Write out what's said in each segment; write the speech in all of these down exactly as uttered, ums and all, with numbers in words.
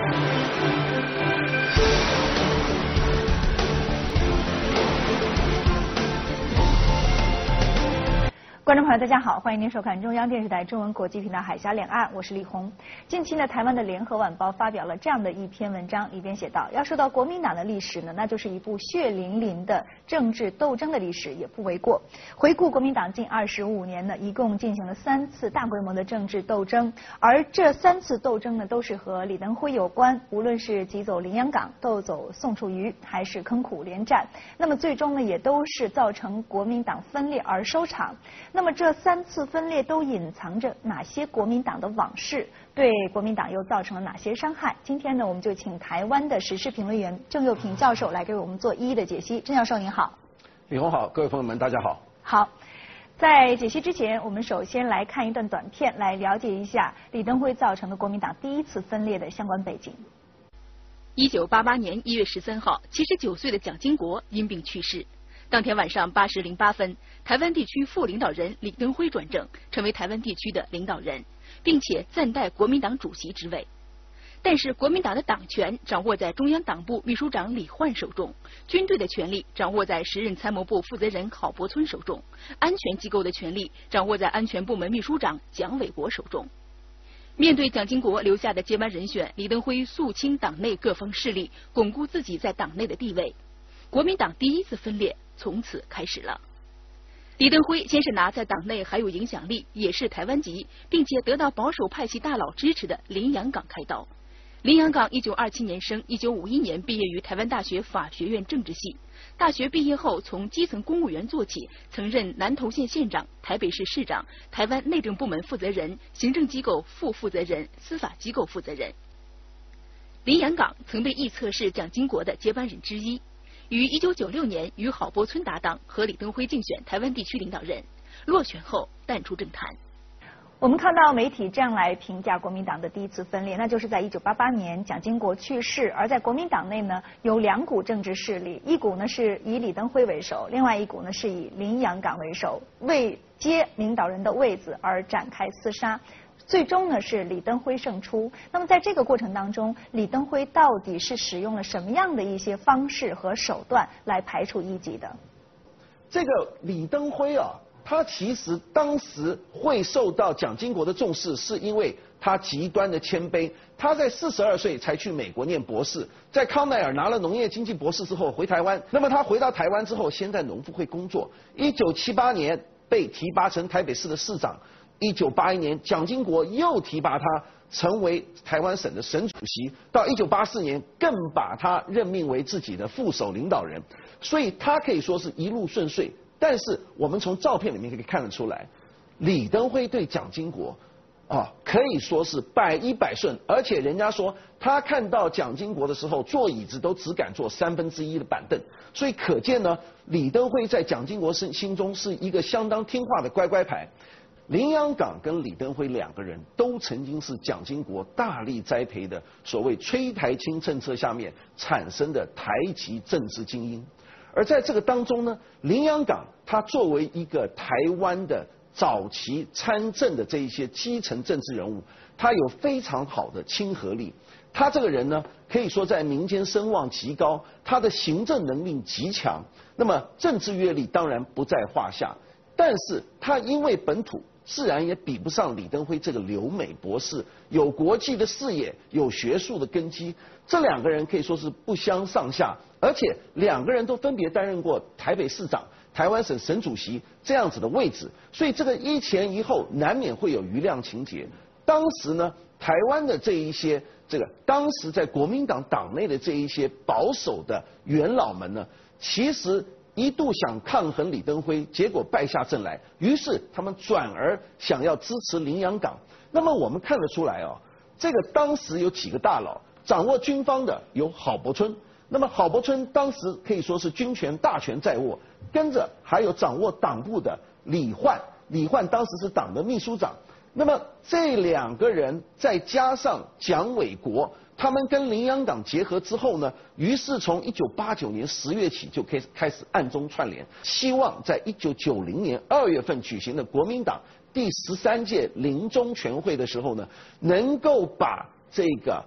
观众朋友，大家好，欢迎您收看中央电视台中文国际频道《海峡两岸》，我是李红。近期呢，台湾的《联合晚报》发表了这样的一篇文章，里边写道，要说到国民党的历史呢，那就是一部血淋淋的政治斗争的历史，也不为过。回顾国民党近二十五年呢，一共进行了三次大规模的政治斗争，而这三次斗争呢，都是和李登辉有关，无论是挤走林洋港、斗走宋楚瑜，还是坑苦连战，那么最终呢，也都是造成国民党分裂而收场。那么这三次分裂都隐藏着哪些国民党的往事？对国民党又造成了哪些伤害？今天呢，我们就请台湾的时事评论员郑又平教授来给我们做一一的解析。郑教授您好。 李红好，各位朋友们大家好。 好，在解析之前，我们首先来看一段短片，来了解一下李登辉造成的国民党第一次分裂的相关背景。 一九八八年一月十三号，七十九岁的蒋经国因病去世。当天晚上八时零八分，台湾地区副领导人李登辉转正，成为台湾地区的领导人，并且暂代国民党主席之位。但是国民党的党权掌握在中央党部秘书长李焕手中，军队的权力掌握在时任参谋部负责人郝柏村手中，安全机构的权力掌握在安全部门秘书长蒋纬国手中。面对蒋经国留下的接班人选，李登辉肃清党内各方势力，巩固自己在党内的地位。国民党第一次分裂从此开始了。李登辉先是拿在党内还有影响力，也是台湾籍，并且得到保守派系大佬支持的林洋港开刀。林洋港一九二七年生，一九五一年毕业于台湾大学法学院政治系。大学毕业后，从基层公务员做起，曾任南投县县长、台北市市长、台湾内政部门负责人、行政机构副负责人、司法机构负责人。林洋港曾被臆测是蒋经国的接班人之一。于一九九六年与郝柏村搭档，和李登辉竞选台湾地区领导人，落选后淡出政坛。 我们看到媒体这样来评价国民党的第一次分裂，那就是在一九八八年蒋经国去世，而在国民党内呢有两股政治势力，一股呢是以李登辉为首，另外一股呢是以林洋港为首，为接领导人的位子而展开厮杀。最终呢是李登辉胜出。那么在这个过程当中，李登辉到底是使用了什么样的一些方式和手段来排除异己的？ 这个李登辉啊，他其实当时会受到蒋经国的重视，是因为他极端的谦卑。他在四十二岁才去美国念博士，在康奈尔拿了农业经济博士之后回台湾。那么他回到台湾之后，先在农复会工作。一九七八年被提拔成台北市的市长。一九八一年，蒋经国又提拔他成为台湾省的省主席。到一九八四年，更把他任命为自己的副手领导人。所以他可以说是一路顺遂。但是我们从照片里面可以看得出来，李登辉对蒋经国啊可以说是百依百顺，而且人家说他看到蒋经国的时候，坐椅子都只敢坐三分之一的板凳。所以可见呢，李登辉在蒋经国心心中是一个相当听话的乖乖牌。林洋港跟李登辉两个人都曾经是蒋经国大力栽培的所谓催台青政策下面产生的台籍政治精英。而在这个当中呢，林洋港他作为一个台湾的早期参政的这一些基层政治人物，他有非常好的亲和力。他这个人呢，可以说在民间声望极高，他的行政能力极强，那么政治阅历当然不在话下。但是他因为本土，自然也比不上李登辉这个留美博士，有国际的视野，有学术的根基。这两个人可以说是不相上下，而且两个人都分别担任过台北市长、台湾省省主席这样子的位置，所以这个一前一后难免会有余量情节。当时呢，台湾的这一些这个当时在国民党党内的这一些保守的元老们呢，其实一度想抗衡李登辉，结果败下阵来，于是他们转而想要支持林洋港。那么我们看得出来哦，这个当时有几个大佬，掌握军方的有郝柏村，那么郝柏村当时可以说是军权大权在握，跟着还有掌握党部的李焕，李焕当时是党的秘书长。那么这两个人再加上蒋纬国，他们跟林洋港结合之后呢，于是从一九八九年十月起就开始开始暗中串联，希望在一九九零年二月份举行的国民党第十三届临中全会的时候呢，能够把这个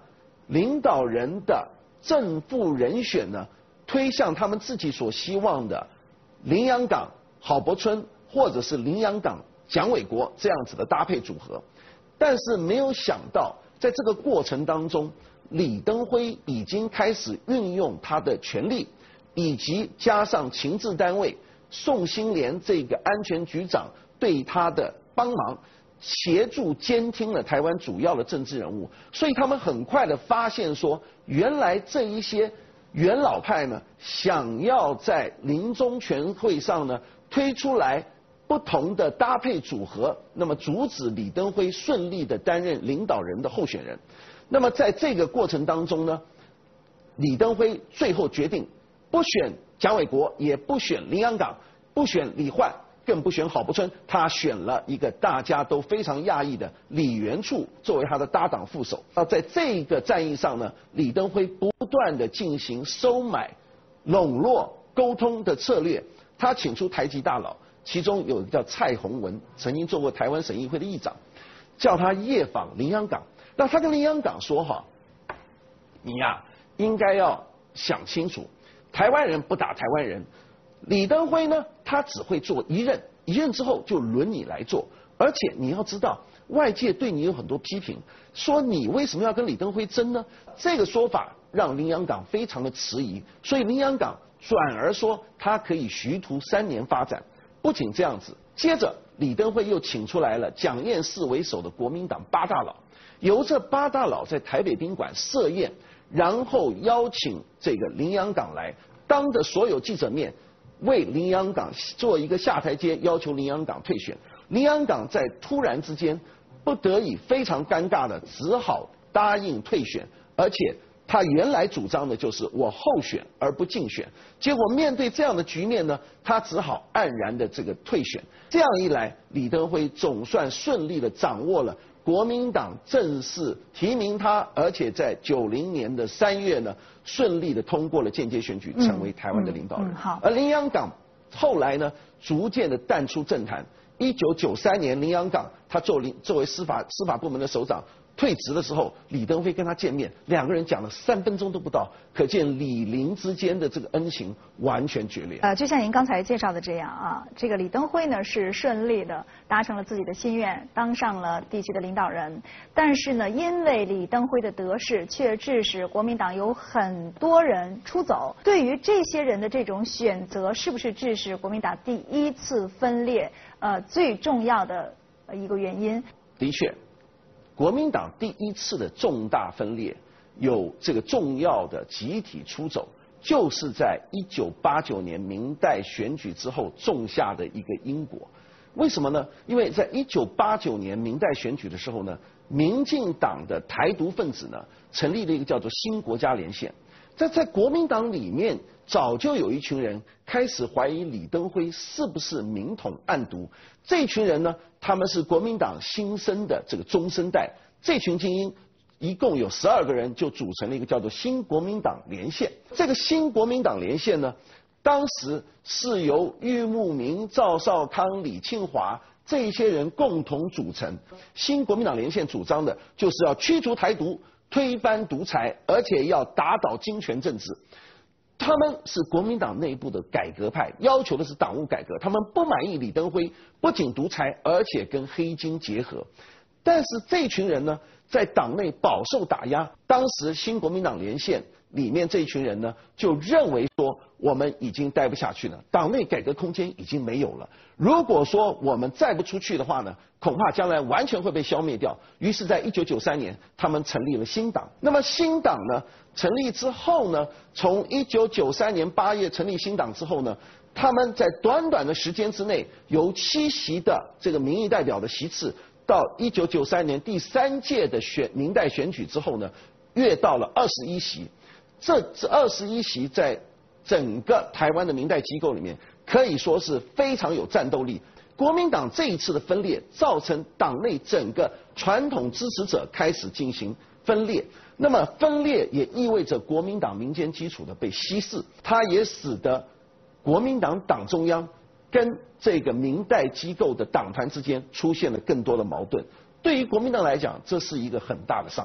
领导人的正副人选呢，推向他们自己所希望的林洋港、郝柏村，或者是林洋港、蒋纬国这样子的搭配组合。但是没有想到，在这个过程当中，李登辉已经开始运用他的权力，以及加上情治单位宋兴莲这个安全局长对他的帮忙，协助监听了台湾主要的政治人物，所以他们很快的发现说，原来这一些元老派呢，想要在临终全会上呢推出来不同的搭配组合，那么阻止李登辉顺利的担任领导人的候选人。那么在这个过程当中呢，李登辉最后决定不选蒋纬国，也不选林洋港，不选李焕，更不选郝柏村，他选了一个大家都非常讶异的李元簇作为他的搭档副手。那在这个战役上呢，李登辉不断的进行收买、笼络、沟通的策略，他请出台籍大佬，其中有一个叫蔡洪文，曾经做过台湾省议会的议长，叫他夜访林洋港。那他跟林洋港说哈，你呀、啊、应该要想清楚，台湾人不打台湾人，李登辉呢他只会做一任，一任之后就轮你来做，而且你要知道外界对你有很多批评，说你为什么要跟李登辉争呢？这个说法让林洋港非常的迟疑，所以林洋港转而说他可以徐图三年发展。不仅这样子，接着李登辉又请出来了蒋介石为首的国民党八大佬，由这八大佬在台北宾馆设宴，然后邀请这个林洋港来，当着所有记者面为林洋港做一个下台阶，要求林洋港退选。林洋港在突然之间不得已非常尴尬的只好答应退选，而且他原来主张的就是我候选而不竞选，结果面对这样的局面呢，他只好黯然的这个退选。这样一来，李登辉总算顺利的掌握了国民党正式提名他，而且在九零年的三月呢，顺利的通过了间接选举，成为台湾的领导人。 嗯嗯嗯、好。 而林洋港后来呢，逐渐的淡出政坛。一九九三年，林洋港他作为作为司法司法部门的首长退职的时候，李登辉跟他见面，两个人讲了三分钟都不到，可见李林之间的这个恩情完全决裂。 呃，就像您刚才介绍的这样啊，这个李登辉呢是顺利的达成了自己的心愿，当上了地区的领导人。但是呢，因为李登辉的得势，却致使国民党有很多人出走。对于这些人的这种选择，是不是致使国民党第一次分裂？呃，最重要的一个原因。 的确。国民党第一次的重大分裂，有这个重要的集体出走，就是在一九八九年民代选举之后种下的一个因果。为什么呢？因为在一九八九年民代选举的时候呢，民进党的台独分子呢，成立了一个叫做新国家连线。在在国民党里面，早就有一群人开始怀疑李登辉是不是明统暗独。这群人呢，他们是国民党新生的这个中生代，这群精英一共有十二个人，就组成了一个叫做新国民党连线。这个新国民党连线呢，当时是由郁慕明、赵少康、李庆华这些人共同组成。新国民党连线主张的就是要驱逐台独，推翻独裁，而且要打倒金权政治。他们是国民党内部的改革派，要求的是党务改革。他们不满意李登辉不仅独裁，而且跟黑金结合。但是这群人呢，在党内饱受打压。当时新国民党连线里面这一群人呢，就认为说我们已经待不下去了，党内改革空间已经没有了。如果说我们再不出去的话呢，恐怕将来完全会被消灭掉。于是，在一九九三年，他们成立了新党。那么新党呢，成立之后呢，从一九九三年八月成立新党之后呢，他们在短短的时间之内，由七席的这个民意代表的席次，到一九九三年第三届的选民代选举之后呢，跃到了二十一席。这这二十一席在整个台湾的民代机构里面，可以说是非常有战斗力。国民党这一次的分裂，造成党内整个传统支持者开始进行分裂。那么分裂也意味着国民党民间基础的被稀释，它也使得国民党党中央跟这个民代机构的党团之间出现了更多的矛盾。对于国民党来讲，这是一个很大的伤害。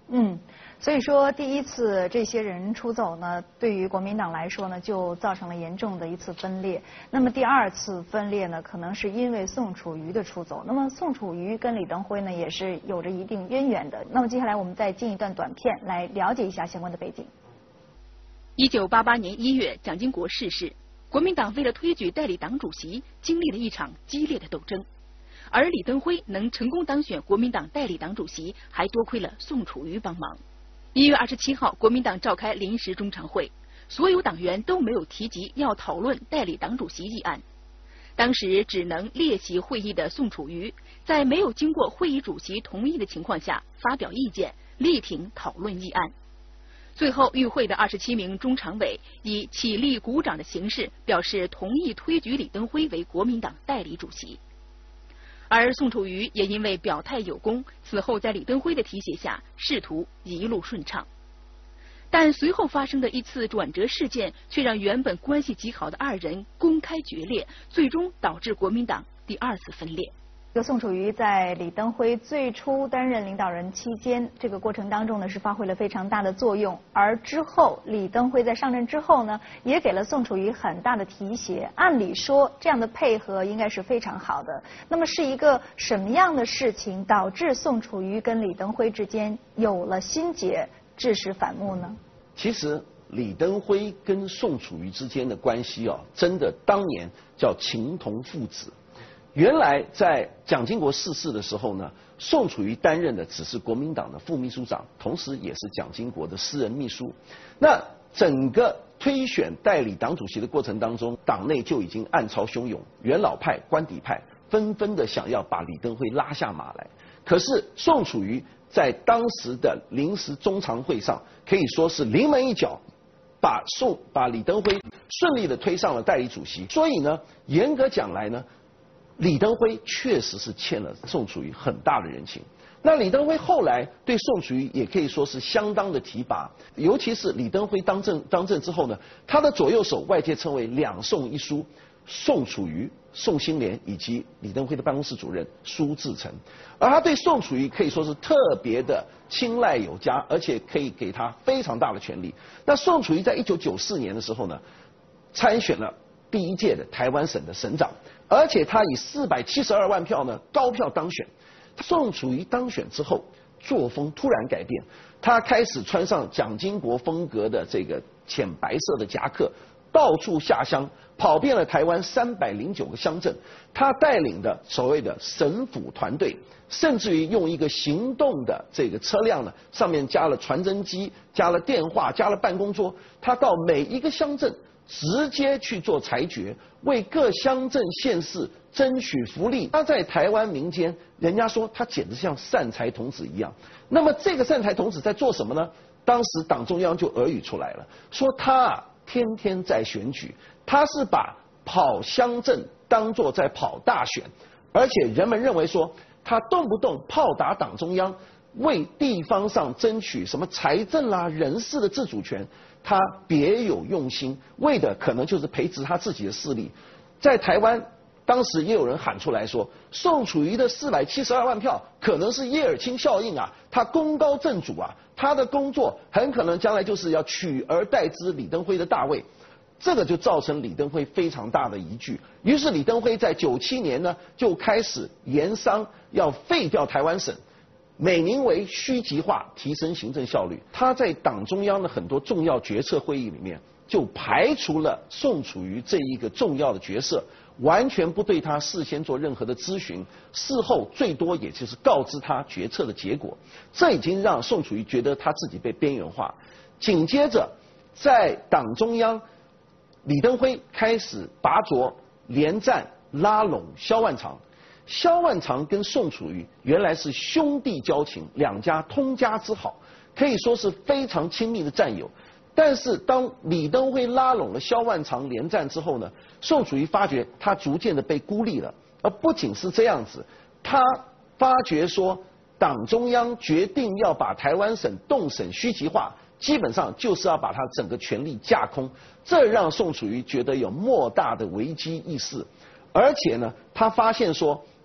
嗯。所以说，第一次这些人出走呢，对于国民党来说呢，就造成了严重的一次分裂。那么第二次分裂呢，可能是因为宋楚瑜的出走。那么宋楚瑜跟李登辉呢，也是有着一定渊源的。那么接下来我们再进一段短片，来了解一下相关的背景。 一九八八年一月，蒋经国逝世，国民党为了推举代理党主席，经历了一场激烈的斗争。而李登辉能成功当选国民党代理党主席，还多亏了宋楚瑜帮忙。一月二十七号，国民党召开临时中常会，所有党员都没有提及要讨论代理党主席议案。当时只能列席会议的宋楚瑜，在没有经过会议主席同意的情况下发表意见，力挺讨论议案。最后，与会的二十七名中常委以起立鼓掌的形式表示同意推举李登辉为国民党代理主席。而宋楚瑜也因为表态有功，此后在李登辉的提携下，仕途一路顺畅。但随后发生的一次转折事件，却让原本关系极好的二人公开决裂，最终导致国民党第二次分裂。 这个宋楚瑜在李登辉最初担任领导人期间，这个过程当中呢是发挥了非常大的作用。而之后李登辉在上任之后呢，也给了宋楚瑜很大的提携。按理说这样的配合应该是非常好的。那么是一个什么样的事情导致宋楚瑜跟李登辉之间有了心结，致使反目呢？ 其实李登辉跟宋楚瑜之间的关系啊，真的当年叫情同父子。原来在蒋经国逝世的时候呢，宋楚瑜担任的只是国民党的副秘书长，同时也是蒋经国的私人秘书。那整个推选代理党主席的过程当中，党内就已经暗潮汹涌，元老派、官邸派纷纷的想要把李登辉拉下马来。可是宋楚瑜在当时的临时中常会上，可以说是临门一脚，把宋把李登辉顺利的推上了代理主席。所以呢，严格讲来呢，李登辉确实是欠了宋楚瑜很大的人情。那李登辉后来对宋楚瑜也可以说是相当的提拔，尤其是李登辉当政当政之后呢，他的左右手外界称为两宋一书，宋楚瑜、宋馨莲以及李登辉的办公室主任苏志诚。而他对宋楚瑜可以说是特别的青睐有加，而且可以给他非常大的权力。那宋楚瑜在一九九四年的时候呢，参选了第一届的台湾省的省长，而且他以四百七十二万票呢高票当选。宋楚瑜当选之后，作风突然改变，他开始穿上蒋经国风格的这个浅白色的夹克，到处下乡，跑遍了台湾三百零九个乡镇。他带领的所谓的省府团队，甚至于用一个行动的这个车辆呢，上面加了传真机、加了电话、加了办公桌，他到每一个乡镇直接去做裁决，为各乡镇县市争取福利。他在台湾民间，人家说他简直像善财童子一样。那么这个善财童子在做什么呢？当时党中央就耳语出来了，说他啊天天在选举，他是把跑乡镇当作在跑大选，而且人们认为说他动不动炮打党中央，为地方上争取什么财政啦、人事的自主权，他别有用心，为的可能就是培植他自己的势力。在台湾，当时也有人喊出来说，宋楚瑜的四百七十二万票可能是叶尔钦效应啊，他功高震主啊，他的工作很可能将来就是要取而代之李登辉的大位。这个就造成李登辉非常大的疑惧，于是李登辉在九七年呢就开始研商要废掉台湾省，美名为虚极化，提升行政效率。他在党中央的很多重要决策会议里面就排除了宋楚瑜这一个重要的角色，完全不对他事先做任何的咨询，事后最多也就是告知他决策的结果。这已经让宋楚瑜觉得他自己被边缘化。紧接着在党中央，李登辉开始拔擢连战拉拢萧万长。萧万长跟宋楚瑜原来是兄弟交情，两家通家之好，可以说是非常亲密的战友。但是当李登辉拉拢了萧万长连战之后呢，宋楚瑜发觉他逐渐的被孤立了。而不仅是这样子，他发觉说党中央决定要把台湾省动省虚极化，基本上就是要把他整个权力架空，这让宋楚瑜觉得有莫大的危机意识。而且呢，他发现说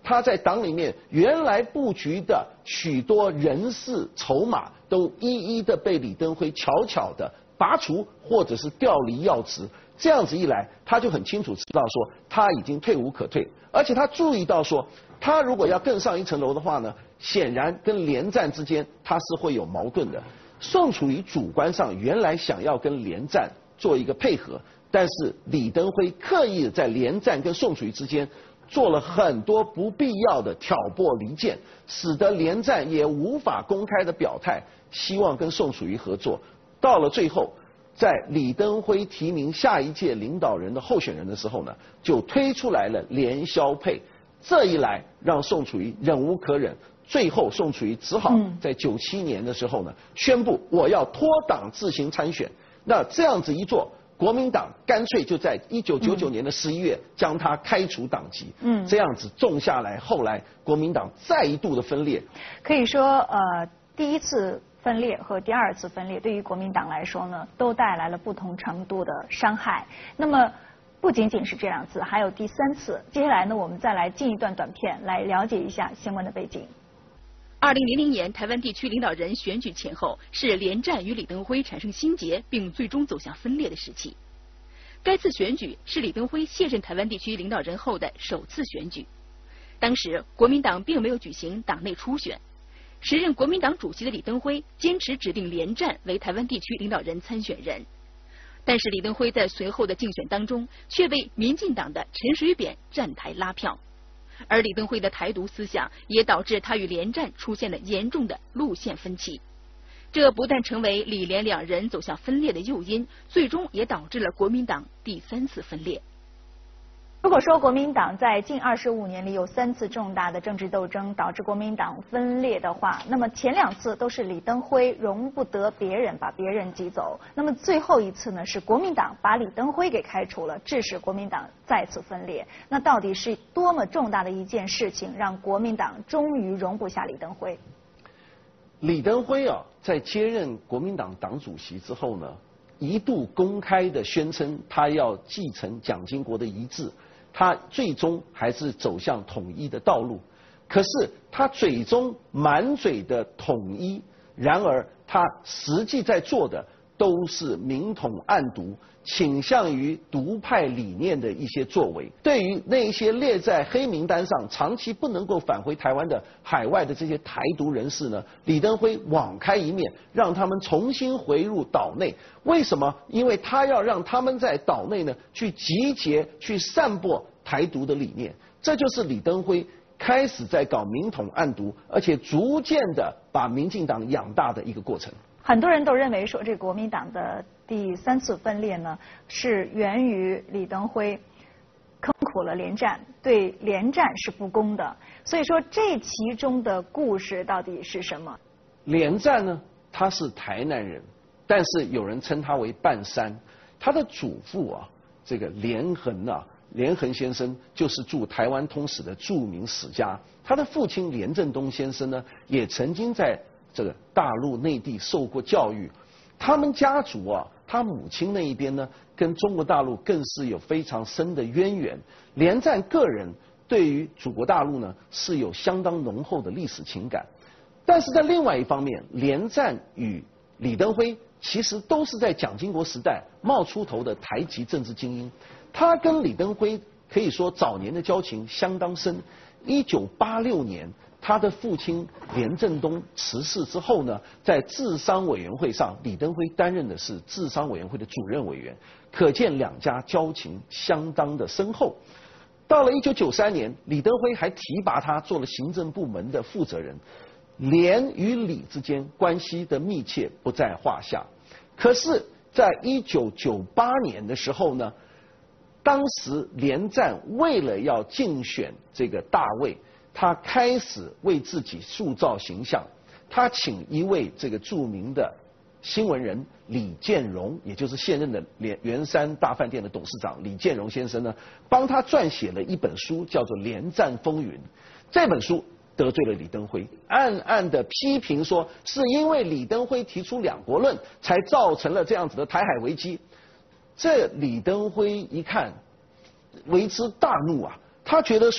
他在党里面原来布局的许多人事筹码，都一一的被李登辉巧巧的拔除，或者是调离要职。这样子一来，他就很清楚知道说他已经退无可退，而且他注意到说，他如果要更上一层楼的话呢，显然跟连战之间他是会有矛盾的。宋楚瑜主观上原来想要跟连战做一个配合，但是李登辉刻意在连战跟宋楚瑜之间做了很多不必要的挑拨离间，使得连战也无法公开的表态，希望跟宋楚瑜合作。到了最后，在李登辉提名下一届领导人的候选人的时候呢，就推出来了连萧配。这一来，让宋楚瑜忍无可忍，最后宋楚瑜只好在九七年的时候呢，宣布我要脱党自行参选。那这样子一做，国民党干脆就在一九九九年的十一月将他开除党籍。嗯，这样子种下来，后来国民党再一度的分裂。 可以说，呃，第一次分裂和第二次分裂对于国民党来说呢，都带来了不同程度的伤害。那么不仅仅是这两次，还有第三次。接下来呢，我们再来进一段短片，来了解一下相关的背景。 二零零零年台湾地区领导人选举前后，是连战与李登辉产生心结，并最终走向分裂的时期。该次选举是李登辉卸任台湾地区领导人后的首次选举。当时国民党并没有举行党内初选。时任国民党主席的李登辉坚持指定连战为台湾地区领导人参选人，但是李登辉在随后的竞选当中却被民进党的陈水扁站台拉票，而李登辉的台独思想也导致他与连战出现了严重的路线分歧，这不但成为李连两人走向分裂的诱因，最终也导致了国民党第三次分裂。 如果说国民党在近二十五年里有三次重大的政治斗争导致国民党分裂的话，那么前两次都是李登辉容不得别人把别人挤走，那么最后一次呢是国民党把李登辉给开除了，致使国民党再次分裂。那到底是多么重大的一件事情，让国民党终于容不下李登辉？ 李登辉啊，在接任国民党党主席之后呢，一度公开的宣称他要继承蒋经国的遗志。他最终还是走向统一的道路，可是他嘴中满嘴的统一，然而他实际在做的都是明统暗独，倾向于独派理念的一些作为。对于那些列在黑名单上、长期不能够返回台湾的海外的这些台独人士呢，李登辉网开一面，让他们重新回入岛内。为什么？因为他要让他们在岛内呢去集结、去散播台独的理念。这就是李登辉开始在搞明统暗独，而且逐渐的把民进党养大的一个过程。 很多人都认为说，这国民党的第三次分裂呢，是源于李登辉坑苦了连战，对连战是不公的。所以说，这其中的故事到底是什么？ 连战呢，他是台南人，但是有人称他为半山。他的祖父啊，这个连横啊，连横先生就是驻台湾通史的著名史家。他的父亲连振东先生呢，也曾经在这个大陆内地受过教育。他们家族啊，他母亲那一边呢，跟中国大陆更是有非常深的渊源。连战个人对于祖国大陆呢，是有相当浓厚的历史情感。但是在另外一方面，连战与李登辉其实都是在蒋经国时代冒出头的台籍政治精英。他跟李登辉可以说早年的交情相当深。一九八六年，他的父亲连振东辞世之后呢，在治商委员会上，李登辉担任的是治商委员会的主任委员，可见两家交情相当的深厚。到了一九九三年，李登辉还提拔他做了行政部门的负责人。连与李之间关系的密切不在话下。可是在一九九八年的时候呢，当时连战为了要竞选这个大位，他开始为自己塑造形象。他请一位这个著名的新闻人李建荣，也就是现任的连圆山大饭店的董事长李建荣先生呢，帮他撰写了一本书，叫做《连战风云》。这本书得罪了李登辉，暗暗的批评说，是因为李登辉提出两国论，才造成了这样子的台海危机。这李登辉一看，为之大怒啊！他觉得说，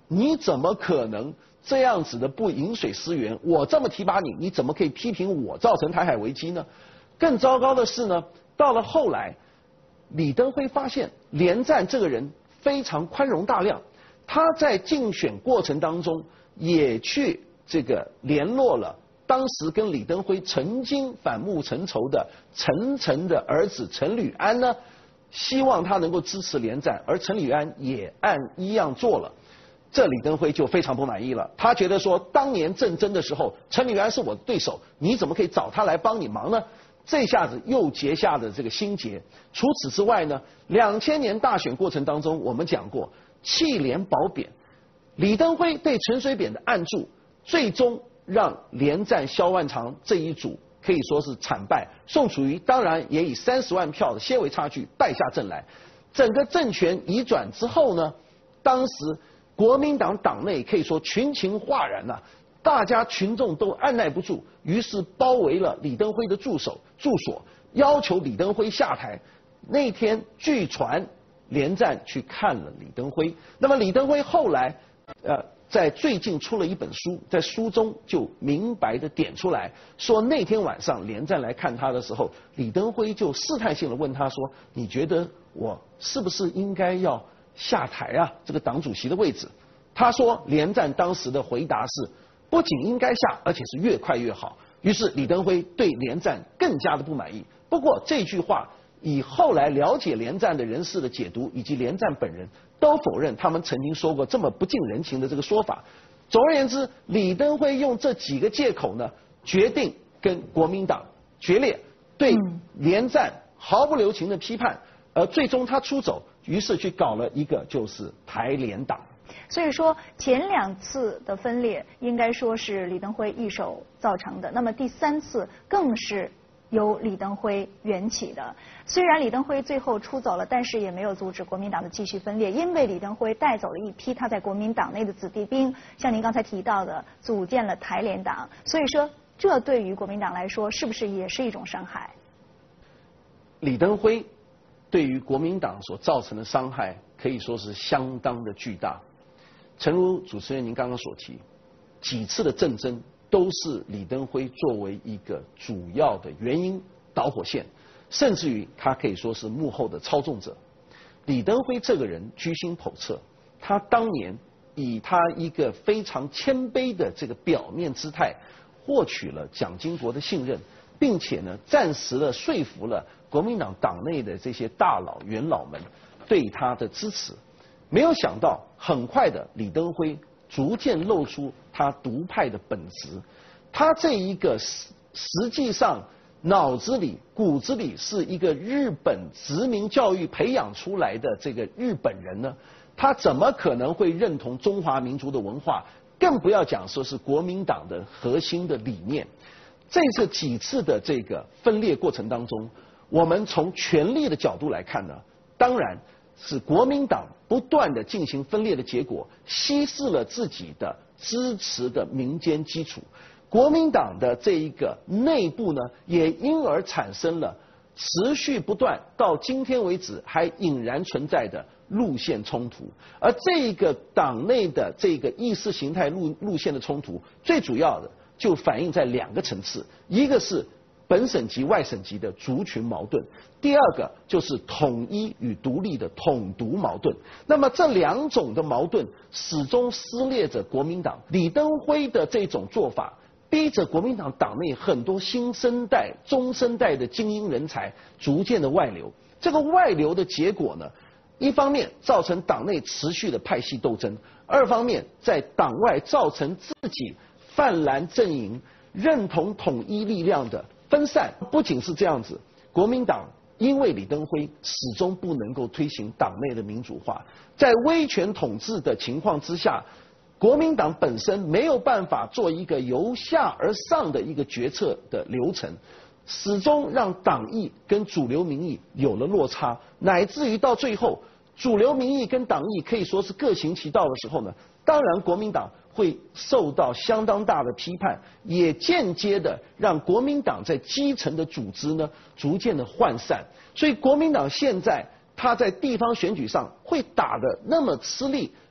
你怎么可能这样子的不饮水思源？我这么提拔你，你怎么可以批评我造成台海危机呢？更糟糕的是呢，到了后来，李登辉发现连战这个人非常宽容大量，他在竞选过程当中也去这个联络了当时跟李登辉曾经反目成仇的陈诚的儿子陈履安呢，希望他能够支持连战，而陈履安也按一样做了。这李登辉就非常不满意了，他觉得说，当年政争的时候，陈履安是我的对手，你怎么可以找他来帮你忙呢？这下子又结下了这个心结。除此之外呢，两千年大选过程当中，我们讲过弃联保扁，李登辉对陈水扁的暗助，最终让连战萧万长这一组可以说是惨败，宋楚瑜当然也以三十万票的些微差距败下阵来。整个政权移转之后呢，当时国民党党内可以说群情哗然呐、啊，大家群众都按耐不住，于是包围了李登辉的助手住所，要求李登辉下台。那天据传连战去看了李登辉，那么李登辉后来呃在最近出了一本书，在书中就明白的点出来说，那天晚上连战来看他的时候，李登辉就试探性的问他说，你觉得我是不是应该要下台啊，这个党主席的位置？他说连战当时的回答是，不仅应该下，而且是越快越好。于是李登辉对连战更加的不满意。不过这句话以后来了解连战的人士的解读，以及连战本人都否认他们曾经说过这么不近人情的这个说法。总而言之，李登辉用这几个借口呢，决定跟国民党决裂，对连战毫不留情的批判，而最终他出走，于是去搞了一个就是台联党。 所以说前两次的分裂应该说是李登辉一手造成的，那么第三次更是由李登辉缘起的。虽然李登辉最后出走了，但是也没有阻止国民党的继续分裂，因为李登辉带走了一批他在国民党内的子弟兵，像您刚才提到的，组建了台联党。所以说这对于国民党来说是不是也是一种伤害？ 李登辉对于国民党所造成的伤害可以说是相当的巨大。诚如主持人您刚刚所提，几次的政争都是李登辉作为一个主要的原因导火线，甚至于他可以说是幕后的操纵者。李登辉这个人居心叵测，他当年以他一个非常谦卑的这个表面姿态，获取了蒋经国的信任，并且呢，暂时的说服了国民党党内的这些大佬元老们对他的支持。没有想到，很快的李登辉逐渐露出他独派的本质。他这一个实实际上脑子里骨子里是一个日本殖民教育培养出来的这个日本人呢，他怎么可能会认同中华民族的文化？更不要讲说是国民党的核心的理念。这次几次的这个分裂过程当中，我们从权力的角度来看呢，当然是国民党不断的进行分裂的结果，稀释了自己的支持的民间基础。国民党的这一个内部呢，也因而产生了持续不断到今天为止还隐然存在的路线冲突。而这一个党内的这个意识形态路路线的冲突，最主要的就反映在两个层次，一个是本省级、外省级的族群矛盾，第二个就是统一与独立的统独矛盾。那么这两种的矛盾始终撕裂着国民党。李登辉的这种做法，逼着国民党党内很多新生代、中生代的精英人才逐渐的外流。这个外流的结果呢，一方面造成党内持续的派系斗争，二方面在党外造成自己泛蓝阵营认同统一力量的分散。不仅是这样子，国民党因为李登辉始终不能够推行党内的民主化，在威权统治的情况之下，国民党本身没有办法做一个由下而上的一个决策的流程，始终让党意跟主流民意有了落差，乃至于到最后，主流民意跟党意可以说是各行其道的时候呢，当然国民党会受到相当大的批判，也间接的让国民党在基层的组织呢逐渐的涣散。所以国民党现在他在地方选举上会打得那么吃力，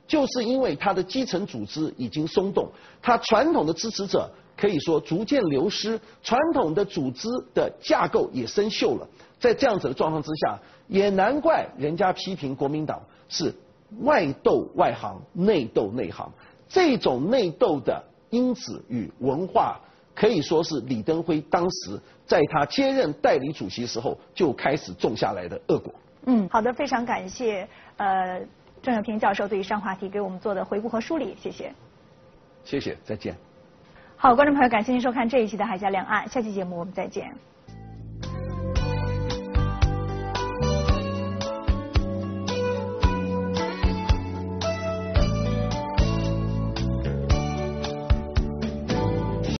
就是因为他的基层组织已经松动，他传统的支持者可以说逐渐流失，传统的组织的架构也生锈了。在这样子的状况之下，也难怪人家批评国民党是外斗外行，内斗内行。这种内斗的因子与文化，可以说是李登辉当时在他接任代理主席时候就开始种下来的恶果。 嗯，好的，非常感谢呃郑有平教授对于上话题给我们做的回顾和梳理，谢谢。 谢谢，再见。 好，观众朋友，感谢您收看这一期的《海峡两岸》，下期节目我们再见。